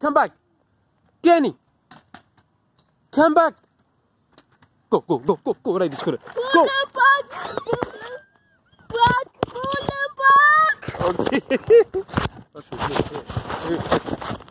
come back. Danny, come back. Go, go, go, go, go, right, go. Go. Okay. Okay.